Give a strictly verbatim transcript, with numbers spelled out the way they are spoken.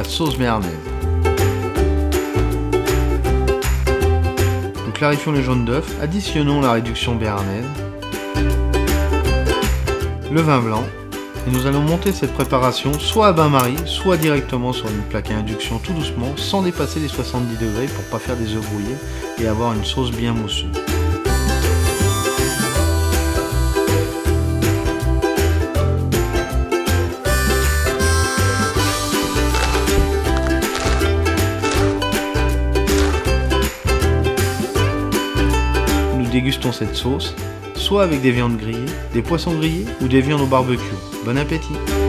la sauce béarnaise. Nous clarifions les jaunes d'œufs, additionnons la réduction béarnaise, le vin blanc, et nous allons monter cette préparation soit à bain-marie, soit directement sur une plaque à induction tout doucement, sans dépasser les soixante-dix degrés pour ne pas faire des œufs brouillés et avoir une sauce bien mousseuse. Nous dégustons cette sauce, soit avec des viandes grillées, des poissons grillés ou des viandes au barbecue. Bon appétit!